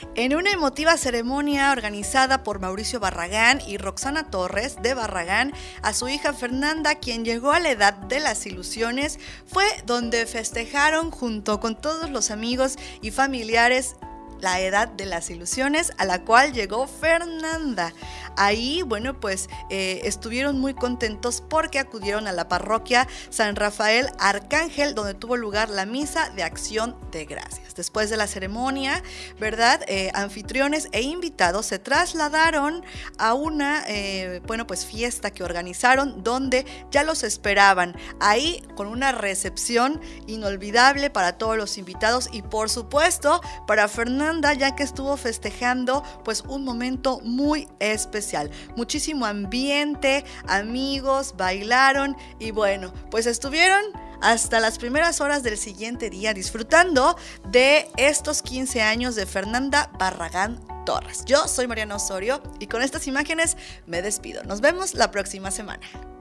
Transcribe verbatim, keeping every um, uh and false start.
En una emotiva ceremonia organizada por Mauricio Barragán y Roxana Torres de Barragán, a su hija Fernanda, quien llegó a la edad de las ilusiones, fue donde festejaron junto con todos los amigos y familiares la edad de las ilusiones a la cual llegó Fernanda. Ahí, bueno, pues eh, estuvieron muy contentos porque acudieron a la parroquia San Rafael Arcángel, donde tuvo lugar la misa de acción de gracias. Después de la ceremonia, ¿verdad? Eh, anfitriones e invitados se trasladaron a una, eh, bueno, pues fiesta que organizaron donde ya los esperaban. Ahí con una recepción inolvidable para todos los invitados y por supuesto para Fernanda, ya que estuvo festejando pues un momento muy especial. Muchísimo ambiente, amigos, bailaron y bueno, pues estuvieron hasta las primeras horas del siguiente día disfrutando de estos quince años de Fernanda Barragán Torres. Yo soy Mariana Osorio y con estas imágenes me despido. Nos vemos la próxima semana.